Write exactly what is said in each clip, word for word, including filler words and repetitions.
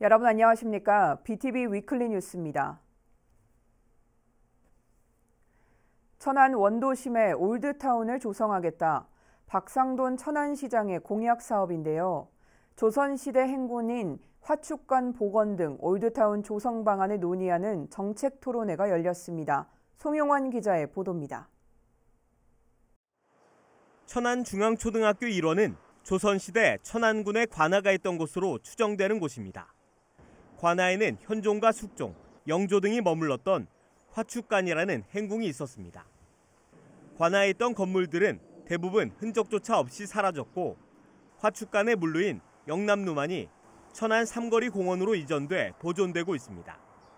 여러분 안녕하십니까? 비티비 위클리 뉴스입니다. 천안 원도심에 올드타운을 조성하겠다. 박상돈 천안시장의 공약 사업인데요. 조선시대 행군인 화축관 복원 등 올드타운 조성 방안을 논의하는 정책 토론회가 열렸습니다. 송용환 기자의 보도입니다. 천안중앙초등학교 일원은 조선시대 천안군에 관아가 있던 곳으로 추정되는 곳입니다. 관아에는 현종과 숙종, 영조 등이 머물렀던 화축관이라는 행궁이 있었습니다. 관아에 있던 건물들은 대부분 흔적조차 없이 사라졌고 화축관의 물루인 영남루만이 천안 삼거리 공원으로 이전돼 보존되고 있습니다.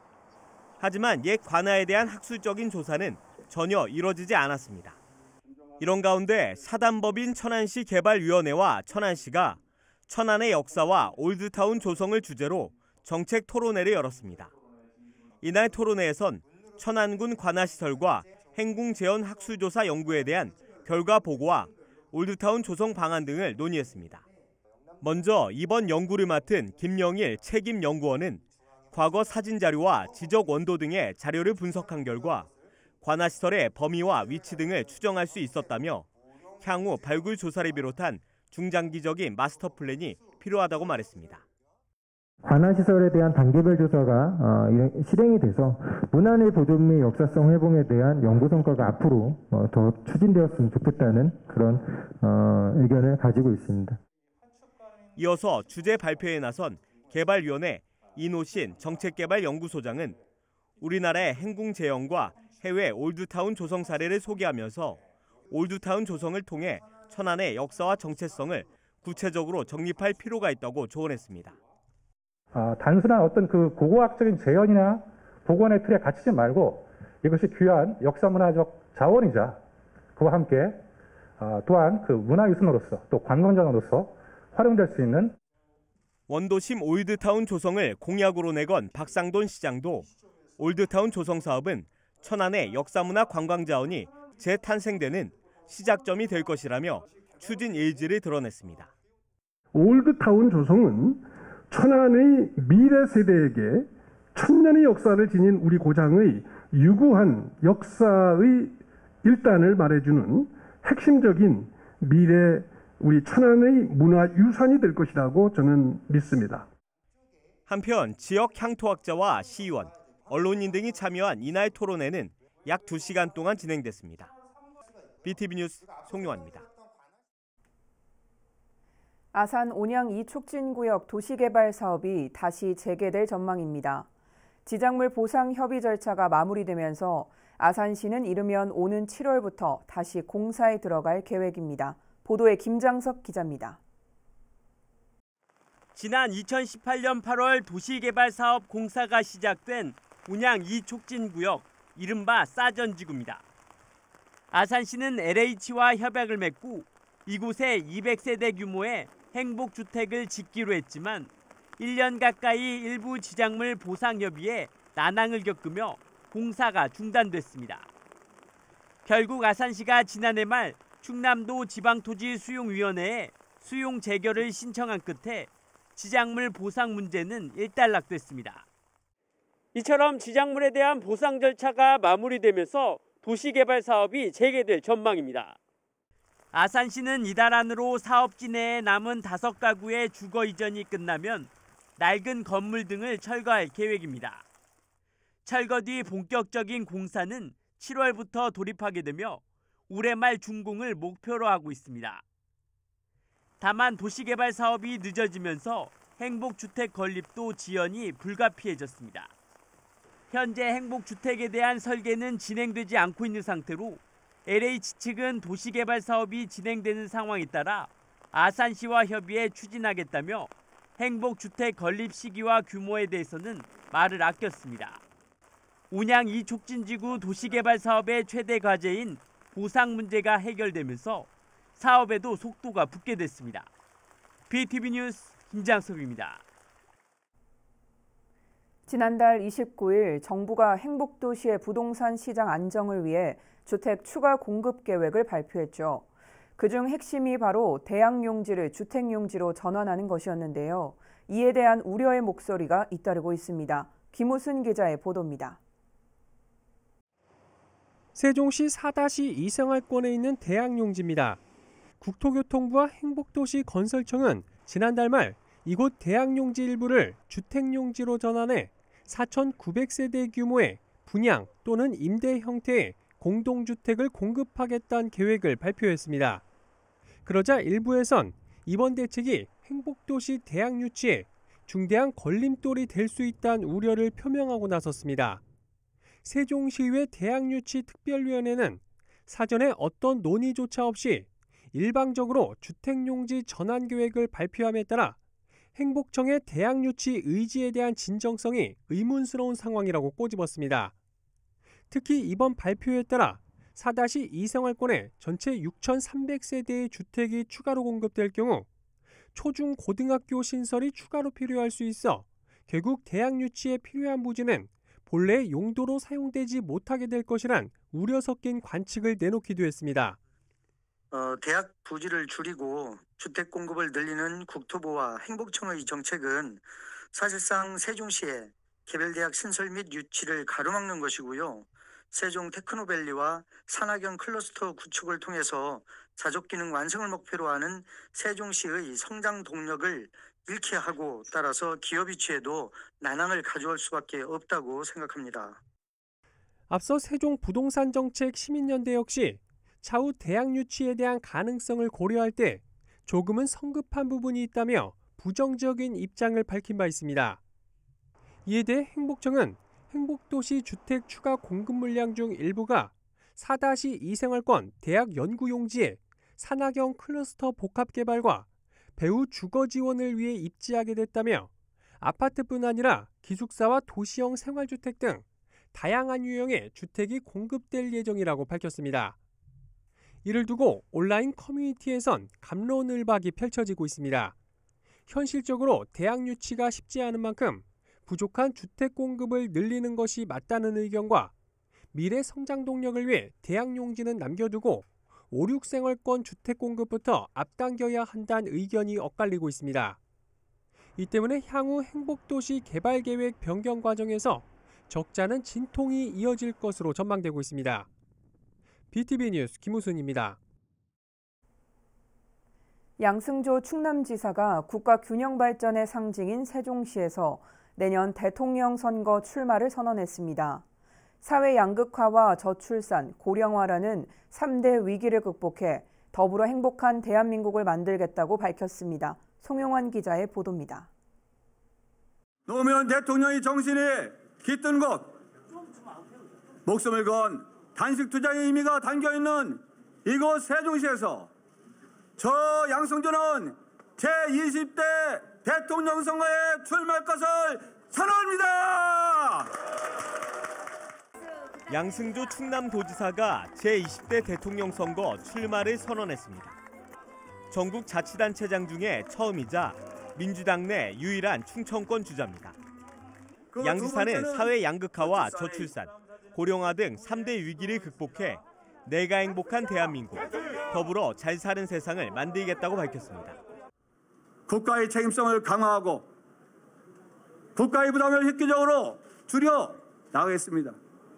하지만 옛 관아에 대한 학술적인 조사는 전혀 이뤄지지 않았습니다. 이런 가운데 사단법인 천안시 개발위원회와 천안시가 천안의 역사와 올드타운 조성을 주제로 정책 토론회를 열었습니다. 이날 토론회에선 천안군 관아시설과 행궁재현 학술조사 연구에 대한 결과 보고와 올드타운 조성 방안 등을 논의했습니다. 먼저 이번 연구를 맡은 김영일 책임연구원은 과거 사진자료와 지적 원도 등의 자료를 분석한 결과 관아시설의 범위와 위치 등을 추정할 수 있었다며 향후 발굴 조사를 비롯한 중장기적인 마스터 플랜이 필요하다고 말했습니다. 관아시설에 대한 단계별 조사가 어, 실행이 돼서 문화의 보존 및 역사성 회복에 대한 연구 성과가 앞으로 어, 더 추진되었으면 좋겠다는 그런 어, 의견을 가지고 있습니다. 이어서 주제 발표에 나선 개발위원회 이노신 정책개발연구소장은 우리나라의 행궁 재현과 해외 올드타운 조성 사례를 소개하면서 올드타운 조성을 통해 천안의 역사와 정체성을 구체적으로 정립할 필요가 있다고 조언했습니다. 어, 단순한 어떤 그 고고학적인 재현이나 복원의 틀에 갇히지 말고 이것이 귀한 역사문화적 자원이자 그와 함께 어, 또한 그 문화유산으로서 또 관광장으로서 활용될 수 있는 원도심 올드타운 조성을 공약으로 내건 박상돈 시장도 올드타운 조성 사업은 천안의 역사문화 관광자원이 재탄생되는 시작점이 될 것이라며 추진 의지를 드러냈습니다. 올드타운 조성은 천안의 미래 세대에게 천년의 역사를 지닌 우리 고장의 유구한 역사의 일단을 말해주는 핵심적인 미래 우리 천안의 문화유산이 될 것이라고 저는 믿습니다. 한편 지역 향토학자와 시의원, 언론인 등이 참여한 이날 토론회는 약 두 시간 동안 진행됐습니다. 비티비 뉴스 송용환입니다. 아산 온양 이 촉진구역 도시개발 사업이 다시 재개될 전망입니다. 지작물 보상 협의 절차가 마무리되면서 아산시는 이르면 오는 칠월부터 다시 공사에 들어갈 계획입니다. 보도에 김장석 기자입니다. 지난 이천십팔 년 팔월 도시개발 사업 공사가 시작된 온양 이 촉진구역, 이른바 싸전지구입니다. 아산시는 엘에이치와 협약을 맺고 이곳에 이백 세대 규모의 행복주택을 짓기로 했지만 일 년 가까이 일부 지작물 보상 협의에 난항을 겪으며 공사가 중단됐습니다. 결국 아산시가 지난해 말 충남도 지방토지수용위원회에 수용 재결을 신청한 끝에 지작물 보상 문제는 일단락됐습니다. 이처럼 지작물에 대한 보상 절차가 마무리되면서 도시개발 사업이 재개될 전망입니다. 아산시는 이달 안으로 사업지 내에 남은 다섯 가구의 주거 이전이 끝나면 낡은 건물 등을 철거할 계획입니다. 철거 뒤 본격적인 공사는 칠월부터 돌입하게 되며 올해 말 준공을 목표로 하고 있습니다. 다만 도시개발 사업이 늦어지면서 행복주택 건립도 지연이 불가피해졌습니다. 현재 행복주택에 대한 설계는 진행되지 않고 있는 상태로 엘에이치 측은 도시개발 사업이 진행되는 상황에 따라 아산시와 협의해 추진하겠다며 행복주택 건립 시기와 규모에 대해서는 말을 아꼈습니다. 온양 이 촉진지구 도시개발 사업의 최대 과제인 보상 문제가 해결되면서 사업에도 속도가 붙게 됐습니다. 비티비 뉴스 김장섭입니다. 지난달 이십구일 정부가 행복도시의 부동산 시장 안정을 위해 주택 추가 공급 계획을 발표했죠. 그중 핵심이 바로 대양용지를 주택용지로 전환하는 것이었는데요. 이에 대한 우려의 목소리가 잇따르고 있습니다. 김우순 기자의 보도입니다. 세종시 사 이 생활권에 있는 대학용지입니다. 국토교통부와 행복도시 건설청은 지난달 말 이곳 대학용지 일부를 주택용지로 전환해 사천구백 세대 규모의 분양 또는 임대 형태의 공동주택을 공급하겠다는 계획을 발표했습니다. 그러자 일부에선 이번 대책이 행복도시 대학 유치에 중대한 걸림돌이 될 수 있다는 우려를 표명하고 나섰습니다. 세종시의회 대학유치특별위원회는 사전에 어떤 논의조차 없이 일방적으로 주택용지 전환 계획을 발표함에 따라 행복청의 대학유치 의지에 대한 진정성이 의문스러운 상황이라고 꼬집었습니다. 특히 이번 발표에 따라 사 이 생활권에 전체 육천삼백 세대의 주택이 추가로 공급될 경우 초중고등학교 신설이 추가로 필요할 수 있어 결국 대학 유치에 필요한 부지는 본래의 용도로 사용되지 못하게 될 것이란 우려 섞인 관측을 내놓기도 했습니다. 어, 대학 부지를 줄이고 주택 공급을 늘리는 국토부와 행복청의 정책은 사실상 세종시의 개별대학 신설 및 유치를 가로막는 것이고요. 세종 테크노밸리와 산학연 클러스터 구축을 통해서 자족기능 완성을 목표로 하는 세종시의 성장 동력을 잃게 하고 따라서 기업 유치에도 난항을 가져올 수밖에 없다고 생각합니다. 앞서 세종 부동산 정책 시민연대 역시 차후 대학 유치에 대한 가능성을 고려할 때 조금은 성급한 부분이 있다며 부정적인 입장을 밝힌 바 있습니다. 이에 대해 행복청은 행복도시 주택 추가 공급 물량 중 일부가 사 이 생활권 대학 연구용지에 산학형 클러스터 복합 개발과 배후 주거 지원을 위해 입지하게 됐다며 아파트뿐 아니라 기숙사와 도시형 생활주택 등 다양한 유형의 주택이 공급될 예정이라고 밝혔습니다. 이를 두고 온라인 커뮤니티에선 갑론을박이 펼쳐지고 있습니다. 현실적으로 대학 유치가 쉽지 않은 만큼 부족한 주택 공급을 늘리는 것이 맞다는 의견과 미래 성장 동력을 위해 대학 용지는 남겨두고 오, 육 생활권 주택 공급부터 앞당겨야 한다는 의견이 엇갈리고 있습니다. 이 때문에 향후 행복도시 개발계획 변경 과정에서 적잖은 진통이 이어질 것으로 전망되고 있습니다. 비티비 뉴스 김우순입니다. 양승조 충남지사가 국가 균형 발전의 상징인 세종시에서 내년 대통령 선거 출마를 선언했습니다. 사회 양극화와 저출산, 고령화라는 삼 대 위기를 극복해 더불어 행복한 대한민국을 만들겠다고 밝혔습니다. 송용환 기자의 보도입니다. 노무현 대통령의 정신이 깃든 곳, 목숨을 건 단식 투쟁의 의미가 담겨있는 이곳 세종시에서 저 양승조는 제이십 대 대통령 선거에 출마할 것을 선언합니다. 양승조 충남도지사가 제이십 대 대통령 선거 출마를 선언했습니다. 전국 자치단체장 중에 처음이자 민주당 내 유일한 충청권 주자입니다. 양 지사는 사회 양극화와 저출산, 고령화 등 삼 대 위기를 극복해 내가 행복한 대한민국, 더불어 잘 사는 세상을 만들겠다고 밝혔습니다. 국가의 책임성을 강화하고 국가의 부담을 획기적으로 줄여 나가겠습니다.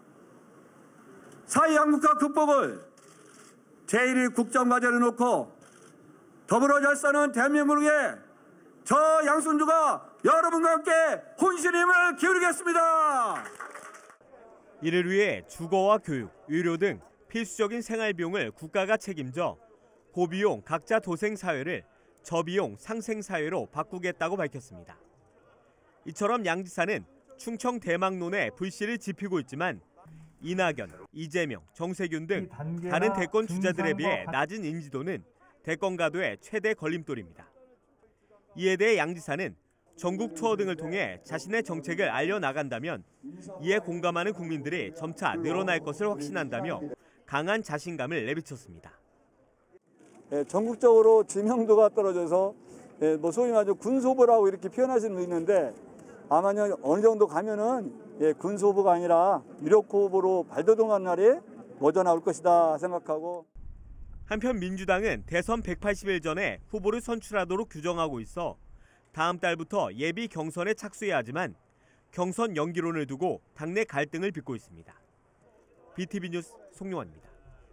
사회 양극화 극복을 제일 위 국정과제로 놓고 더불어 잘 사는 대한민국에 저 양승조가 여러분과 함께 혼신의 힘을 기울이겠습니다. 이를 위해 주거와 교육, 의료 등 필수적인 생활 비용을 국가가 책임져 고비용 각자 도생 사회를 저비용 상생 사회로 바꾸겠다고 밝혔습니다. 이처럼 양 지사는 충청 대망론에 불씨를 지피고 있지만 이낙연, 이재명, 정세균 등 다른 대권 주자들에 비해 낮은 인지도는 대권 가도의 최대 걸림돌입니다. 이에 대해 양 지사는 전국 투어 등을 통해 자신의 정책을 알려나간다면 이에 공감하는 국민들이 점차 늘어날 것을 확신한다며 강한 자신감을 내비쳤습니다. 예, 전국적으로知名도가 떨어져서 예, 뭐 소위 말해서 군소부라고 이렇게 표현하시는 분이 있는데 아마 어느 정도 가면은 예, 군소부가 아니라 유력 후보로 발돋움하는 날이 먼저 나올 것이다 생각하고. 한편 민주당은 대선 백팔십 일 전에 후보를 선출하도록 규정하고 있어 다음 달부터 예비 경선에 착수해야 하지만 경선 연기론을 두고 당내 갈등을 빚고 있습니다. 비티비 뉴스 송용환입니다.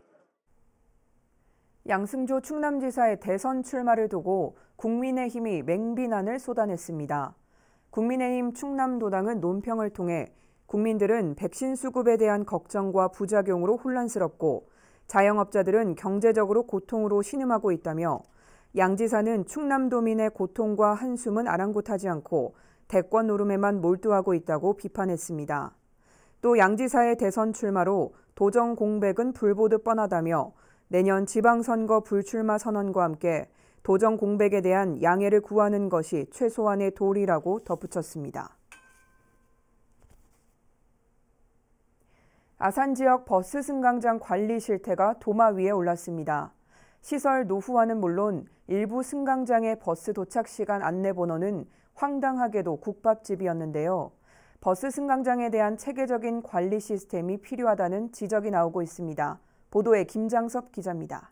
양승조 충남지사의 대선 출마를 두고 국민의힘이 맹비난을 쏟아냈습니다. 국민의힘 충남도당은 논평을 통해 국민들은 백신 수급에 대한 걱정과 부작용으로 혼란스럽고 자영업자들은 경제적으로 고통으로 신음하고 있다며 양 지사는 충남도민의 고통과 한숨은 아랑곳하지 않고 대권 노름에만 몰두하고 있다고 비판했습니다. 또 양 지사의 대선 출마로 도정 공백은 불보듯 뻔하다며 내년 지방선거 불출마 선언과 함께 도정 공백에 대한 양해를 구하는 것이 최소한의 도리라고 덧붙였습니다. 아산 지역 버스 승강장 관리 실태가 도마 위에 올랐습니다. 시설 노후화는 물론 일부 승강장의 버스 도착 시간 안내 번호는 황당하게도 국밥집이었는데요. 버스 승강장에 대한 체계적인 관리 시스템이 필요하다는 지적이 나오고 있습니다. 보도에 김장섭 기자입니다.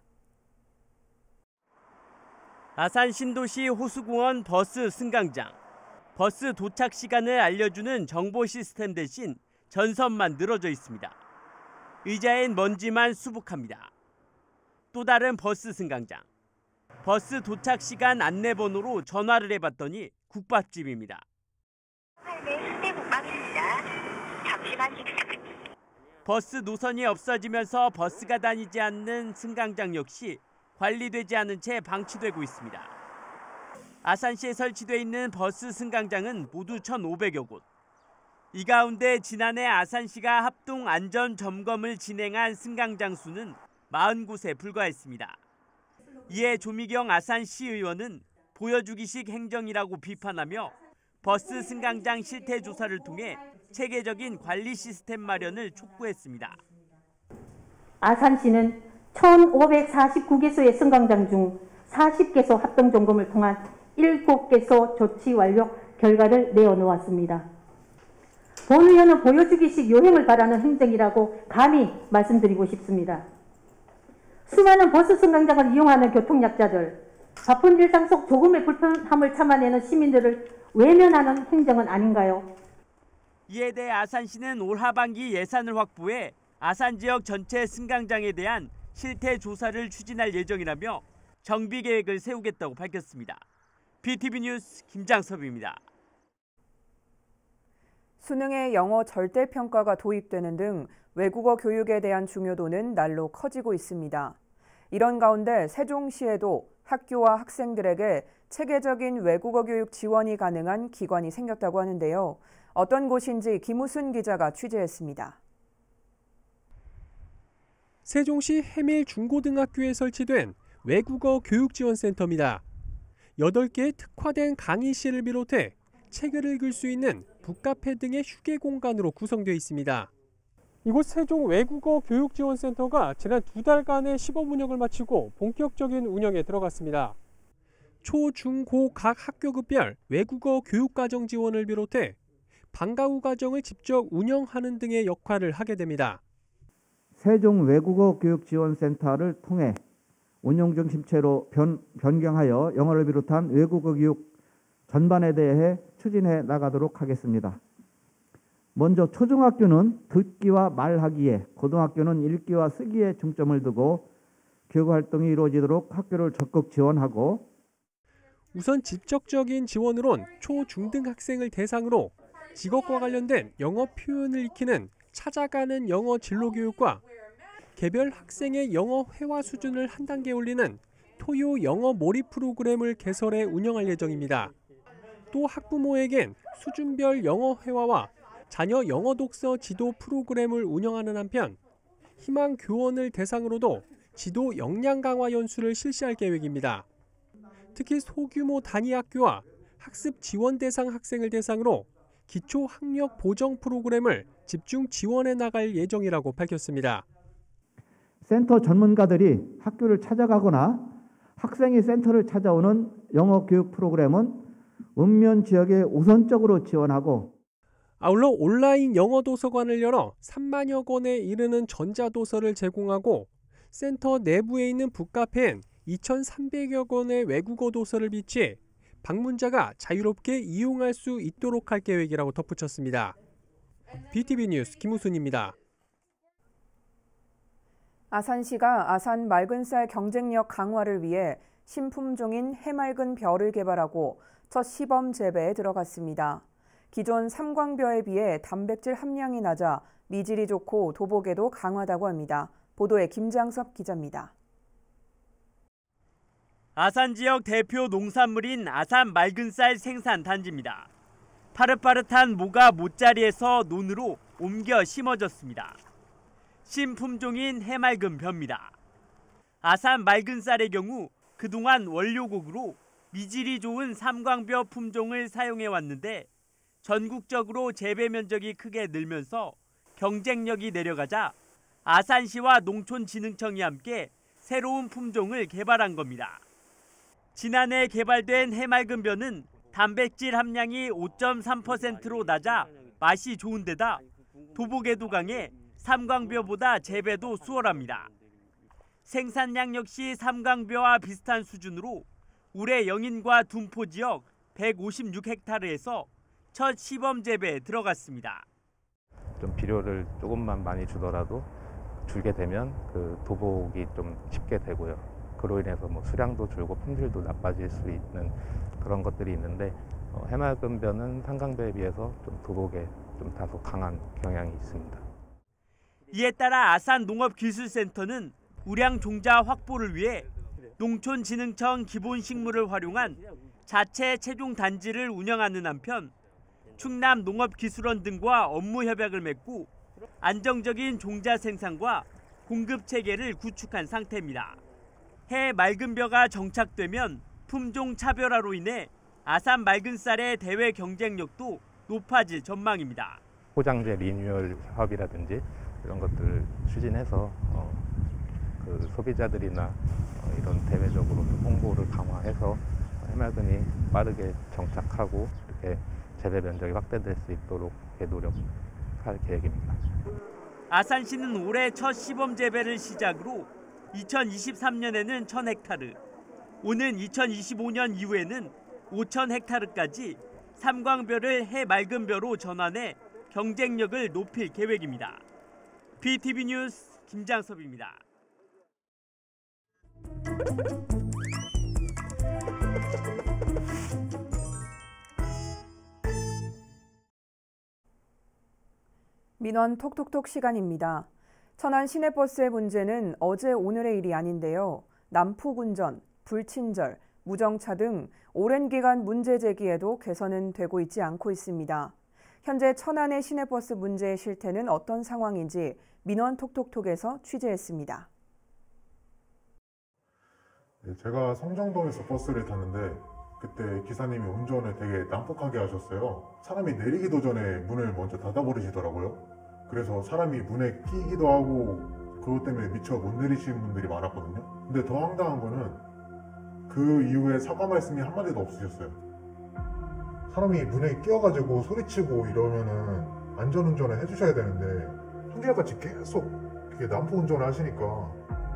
아산 신도시 호수공원 버스 승강장. 버스 도착 시간을 알려주는 정보 시스템 대신 전선만 늘어져 있습니다. 의자엔 먼지만 수북합니다. 또 다른 버스 승강장. 버스 도착 시간 안내 번호로 전화를 해봤더니 국밥집입니다. 네, 수대국밥입니다. 잠시만 기다려주세요. 버스 노선이 없어지면서 버스가 다니지 않는 승강장 역시 관리되지 않은 채 방치되고 있습니다. 아산시에 설치돼 있는 버스 승강장은 모두 천오백여 곳. 이 가운데 지난해 아산시가 합동 안전 점검을 진행한 승강장 수는 사십 곳에 불과했습니다. 이에 조미경 아산시의원은 보여주기식 행정이라고 비판하며 버스 승강장 실태 조사를 통해 체계적인 관리 시스템 마련을 촉구했습니다. 아산시는 천오백사십구 개소의 승강장 중 사십 개소 합동 점검을 통한 일곱 개소 조치 완료 결과를 내어놓았습니다. 본 의원은 보여주기식 요행을 바라는 행정이라고 감히 말씀드리고 싶습니다. 수많은 버스 승강장을 이용하는 교통약자들, 바쁜 일상 속 조금의 불편함을 참아내는 시민들을 외면하는 행정은 아닌가요? 이에 대해 아산시는 올 하반기 예산을 확보해 아산 지역 전체 승강장에 대한 실태 조사를 추진할 예정이라며 정비 계획을 세우겠다고 밝혔습니다. 비티비 뉴스 김장섭입니다. 수능에 영어 절대평가가 도입되는 등 외국어 교육에 대한 중요도는 날로 커지고 있습니다. 이런 가운데 세종시에도 학교와 학생들에게 체계적인 외국어 교육 지원이 가능한 기관이 생겼다고 하는데요. 어떤 곳인지 김우순 기자가 취재했습니다. 세종시 해밀 중고등학교에 설치된 외국어 교육지원센터입니다. 여덟 개의 특화된 강의실을 비롯해 책을 읽을 수 있는 북카페 등의 휴게 공간으로 구성되어 있습니다. 이곳 세종 외국어 교육지원센터가 지난 두 달간의 시범 운영을 마치고 본격적인 운영에 들어갔습니다. 초, 중, 고 각 학교급별 외국어 교육과정 지원을 비롯해 방과후 과정을 직접 운영하는 등의 역할을 하게 됩니다. 세종 외국어 교육지원센터를 통해 운영 중 심체로 변, 변경하여 영어를 비롯한 외국어 교육 전반에 대해 추진해 나가도록 하겠습니다. 먼저 초중학교는 듣기와 말하기에, 고등학교는 읽기와 쓰기에 중점을 두고 교육 활동이 이루어지도록 학교를 적극 지원하고, 우선 직접적인 지원으론 초, 중등 학생을 대상으로 직업과 관련된 영어 표현을 익히는 찾아가는 영어 진로 교육과 개별 학생의 영어 회화 수준을 한 단계 올리는 토요 영어 몰입 프로그램을 개설해 운영할 예정입니다. 또 학부모에겐 수준별 영어 회화와 자녀 영어 독서 지도 프로그램을 운영하는 한편 희망 교원을 대상으로도 지도 역량 강화 연수를 실시할 계획입니다. 특히 소규모 단위 학교와 학습 지원 대상 학생을 대상으로 기초 학력 보정 프로그램을 집중 지원해 나갈 예정이라고 밝혔습니다. 센터 전문가들이 학교를 찾아가거나 학생이 센터를 찾아오는 영어 교육 프로그램은 읍면 지역에 우선적으로 지원하고, 아울러 온라인 영어 도서관을 열어 삼만여 권에 이르는 전자도서를 제공하고 센터 내부에 있는 북카페엔 이천삼백여 권의 외국어 도서를 비치해 방문자가 자유롭게 이용할 수 있도록 할 계획이라고 덧붙였습니다. 비티비 뉴스 김우순입니다. 아산시가 아산 맑은쌀 경쟁력 강화를 위해 신품종인 해맑은 벼를 개발하고 첫 시범 재배에 들어갔습니다. 기존 삼광벼에 비해 단백질 함량이 낮아 미질이 좋고 도복에도 강하다고 합니다. 보도에 김장섭 기자입니다. 아산 지역 대표 농산물인 아산 맑은쌀 생산 단지입니다. 파릇파릇한 모가 못자리에서 논으로 옮겨 심어졌습니다. 신품종인 해맑은 벼입니다. 아산 맑은쌀의 경우 그동안 원료곡으로 미질이 좋은 삼광벼 품종을 사용해 왔는데 전국적으로 재배 면적이 크게 늘면서 경쟁력이 내려가자 아산시와 농촌진흥청이 함께 새로운 품종을 개발한 겁니다. 지난해 개발된 해맑은 벼는 단백질 함량이 오 점 삼 퍼센트로 낮아 맛이 좋은 데다 도복에도 강해 삼광벼보다 재배도 수월합니다. 생산량 역시 삼광벼와 비슷한 수준으로 올해 영인과 둔포 지역 백오십육 헥타르에서 첫 시범 재배에 들어갔습니다. 좀 비료를 조금만 많이 주더라도 줄게 되면 그 도복이 좀 쉽게 되고요. 그로 인해서 뭐 수량도 줄고 품질도 나빠질 수 있는 그런 것들이 있는데 어, 해맑은 벼는 삼광벼에 비해서 좀 도복에 좀 다소 강한 경향이 있습니다. 이에 따라 아산 농업기술센터는 우량 종자 확보를 위해 농촌진흥청 기본식물을 활용한 자체 채종 단지를 운영하는 한편 충남 농업기술원 등과 업무 협약을 맺고 안정적인 종자 생산과 공급 체계를 구축한 상태입니다. 해 맑은 벼가 정착되면 품종 차별화로 인해 아산 맑은쌀의 대외 경쟁력도 높아질 전망입니다. 포장재 리뉴얼 사업이라든지 이런 것들을 추진해서 어, 그 소비자들이나 어, 이런 대외적으로 홍보를 강화해서 해맑은이 빠르게 정착하고 이렇게 재배 면적이 확대될 수 있도록 노력할 계획입니다. 아산시는 올해 첫 시범 재배를 시작으로 이천이십삼 년에는 천 헥타르, 오는 이천이십오 년 이후에는 오천 헥타르까지 삼광벼를 해맑은 벼로 전환해 경쟁력을 높일 계획입니다. 비티비 뉴스 김장섭입니다. 민원 톡톡톡 시간입니다. 천안 시내버스의 문제는 어제 오늘의 일이 아닌데요. 난폭운전, 불친절, 무정차 등 오랜 기간 문제 제기에도 개선은 되고 있지 않고 있습니다. 현재 천안의 시내버스 문제의 실태는 어떤 상황인지 민원 톡톡톡에서 취재했습니다. 네, 제가 성정동에서 버스를 탔는데 그때 기사님이 운전을 되게 난폭하게 하셨어요. 사람이 내리기도 전에 문을 먼저 닫아버리시더라고요. 그래서 사람이 문에 끼기도 하고 그것 때문에 미처 못 내리시는 분들이 많았거든요. 근데 더 황당한 거는 그 이후에 사과 말씀이 한마디도 없으셨어요. 사람이 문에 끼어가지고 소리치고 이러면은 안전운전을 해주셔야 되는데 한결같이 계속 그게 난폭운전을 하시니까.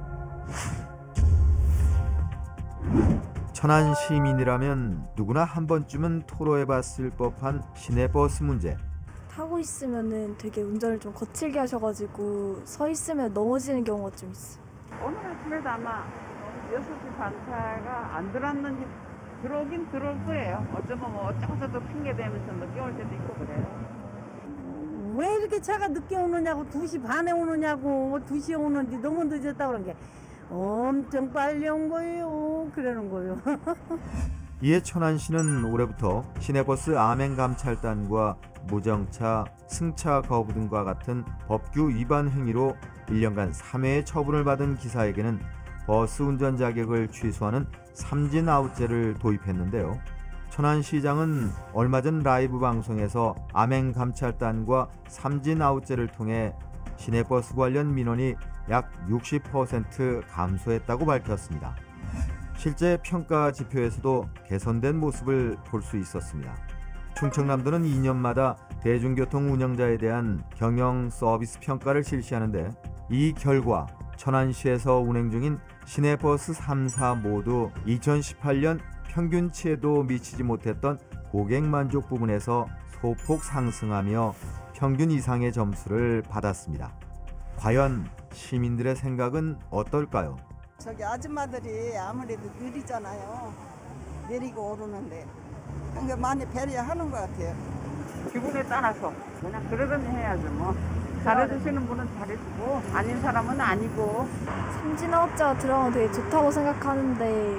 천안 시민이라면 누구나 한 번쯤은 토로해봤을 법한 시내버스 문제. 타고 있으면은 되게 운전을 좀 거칠게 하셔가지고 서 있으면 넘어지는 경우가 좀 있어요. 오늘 아침에도 아마 여섯 시 반차가 안 들어왔는지 들어오긴 들어올 거예요. 어쩌면 뭐 어쩌고저쩌고 핑계 대면서 늦게 올 때도 있고 그래요. 왜 이렇게 차가 늦게 오느냐고, 두 시 반에 오느냐고, 두 시에 오는데 너무 늦었다 그런 게 엄청 빨리 온 거예요. 그러는 거예요. 이에 천안시는 올해부터 시내버스 암행감찰단과 무정차, 승차 거부 등과 같은 법규 위반 행위로 일 년간 삼 회의 처분을 받은 기사에게는 버스 운전 자격을 취소하는 삼진 아웃제를 도입했는데요. 천안시장은 얼마 전 라이브 방송에서 암행감찰단과 삼진 아웃제를 통해 시내버스 관련 민원이 약 육십 퍼센트 감소했다고 밝혔습니다. 실제 평가 지표에서도 개선된 모습을 볼 수 있었습니다. 충청남도는 이 년마다 대중교통 운영자에 대한 경영 서비스 평가를 실시하는데 이 결과 천안시에서 운행 중인 시내버스 삼 사 모두 이천십팔 년 평균치에도 미치지 못했던 고객 만족 부분에서 소폭 상승하며 평균 이상의 점수를 받았습니다. 과연 시민들의 생각은 어떨까요? 저기 아줌마들이 아무래도 느리잖아요. 내리고 오르는데. 그러니까 많이 배려하는 것 같아요. 기분에 따라서 그냥 그러려니 해야죠 뭐. 잘해주시는 분은 잘해주고 아닌 사람은 아니고. 삼진아웃자가 들어가면 되게 좋다고 생각하는데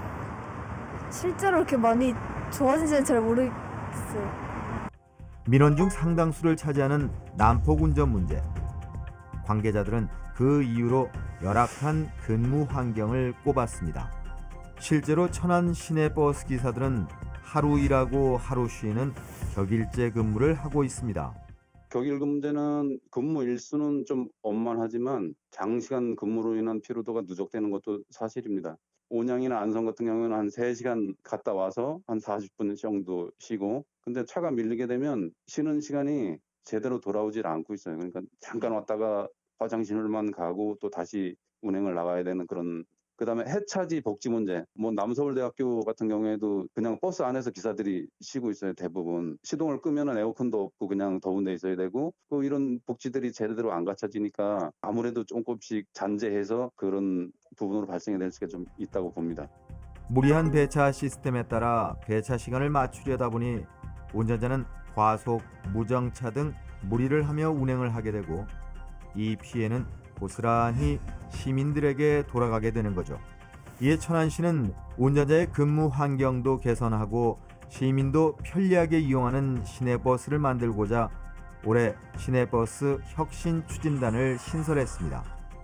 실제로 이렇게 많이 좋아진지는 잘 모르겠어요. 민원 중 상당수를 차지하는 난폭 운전 문제. 관계자들은 그 이유로 열악한 근무 환경을 꼽았습니다. 실제로 천안 시내버스 기사들은 하루 일하고 하루 쉬는 격일제 근무를 하고 있습니다. 격일 근무제는 근무 일수는 좀 원만하지만 장시간 근무로 인한 피로도가 누적되는 것도 사실입니다. 온양이나 안성 같은 경우는 한 세 시간 갔다 와서 한 사십 분 정도 쉬고, 근데 차가 밀리게 되면 쉬는 시간이 제대로 돌아오질 않고 있어요. 그러니까 잠깐 왔다가 화장실만 가고 또 다시 운행을 나가야 되는 그런. 그다음에 해차지 복지 문제. 뭐 남서울대학교 같은 경우에도 그냥 버스 안에서 기사들이 쉬고 있어요. 대부분 시동을 끄면은 에어컨도 없고 그냥 더운 데 있어야 되고, 또 이런 복지들이 제대로 안 갖춰지니까 아무래도 조금씩 잔재해서 그런 부분으로 발생이 될 수가 좀 있다고 봅니다. 무리한 배차 시스템에 따라 배차 시간을 맞추려다 보니 운전자는 과속, 무정차 등 무리를 하며 운행을 하게 되고, 이 피해는 고스란히 시민들에게 돌아가게 되는 거죠. 이에 천안시는 운전자의 근무 환경도 개선하고 시민도 편리하게 이용하는 시내버스를 만들고자 올해 시내버스 혁신 추진단을 신설했습니다.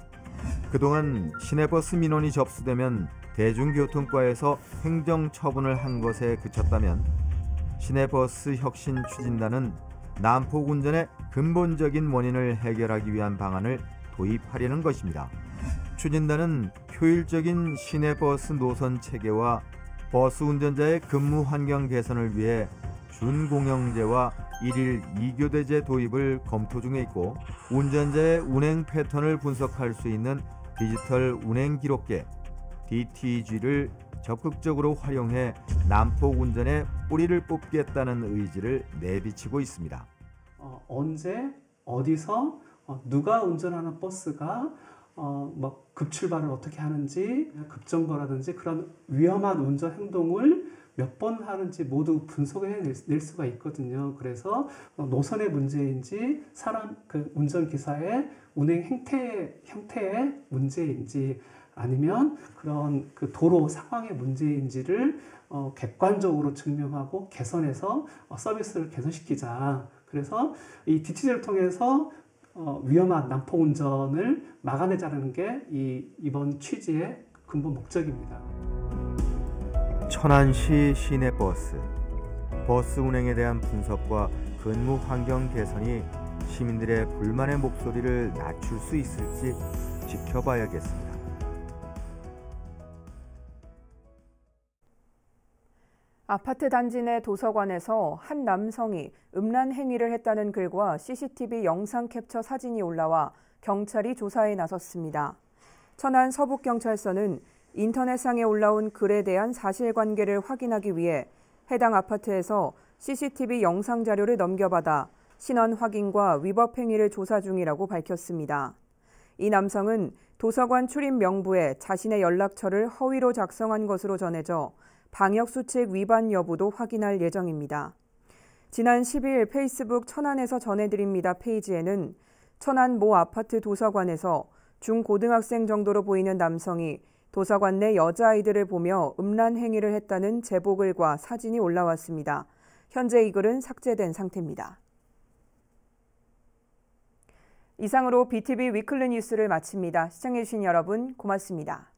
그동안 시내버스 민원이 접수되면 대중교통과에서 행정처분을 한 것에 그쳤다면 시내버스 혁신 추진단은 난폭 운전의 근본적인 원인을 해결하기 위한 방안을 도입하려는 것입니다. 추진단은 효율적인 시내버스 노선 체계와 버스 운전자의 근무 환경 개선을 위해 준공영제와 일일 이교대제 도입을 검토 중에 있고, 운전자의 운행 패턴을 분석할 수 있는 디지털 운행 기록계 디티지를 적극적으로 활용해 난폭 운전의 뿌리를 뽑겠다는 의지를 내비치고 있습니다. 어, 언제 어디서 어, 누가 운전하는 버스가 어, 뭐 급출발을 어떻게 하는지, 급정거라든지 그런 위험한 운전 행동을 몇 번 하는지 모두 분석을 해낼 수가 있거든요. 그래서 노선의 문제인지 사람 그 운전 기사의 운행 행태 형태의 문제인지 아니면 그런 그 도로 상황의 문제인지를 어, 객관적으로 증명하고 개선해서 어, 서비스를 개선시키자. 그래서 이 디티지를 통해서 어, 위험한 난폭 운전을 막아내자는 게 이 이번 취지의 근본 목적입니다. 천안시 시내버스 버스 운행에 대한 분석과 근무 환경 개선이 시민들의 불만의 목소리를 낮출 수 있을지 지켜봐야겠습니다. 아파트 단지 내 도서관에서 한 남성이 음란 행위를 했다는 글과 씨씨티비 영상 캡처 사진이 올라와 경찰이 조사에 나섰습니다. 천안 서북경찰서는 인터넷상에 올라온 글에 대한 사실관계를 확인하기 위해 해당 아파트에서 씨씨티비 영상 자료를 넘겨받아 신원 확인과 위법 행위를 조사 중이라고 밝혔습니다. 이 남성은 도서관 출입 명부에 자신의 연락처를 허위로 작성한 것으로 전해져 방역수칙 위반 여부도 확인할 예정입니다. 지난 십일 페이스북 천안에서 전해드립니다 페이지에는 천안 모 아파트 도서관에서 중고등학생 정도로 보이는 남성이 도서관 내 여자아이들을 보며 음란 행위를 했다는 제보글과 사진이 올라왔습니다. 현재 이 글은 삭제된 상태입니다. 이상으로 비티비 위클리 뉴스를 마칩니다. 시청해주신 여러분 고맙습니다.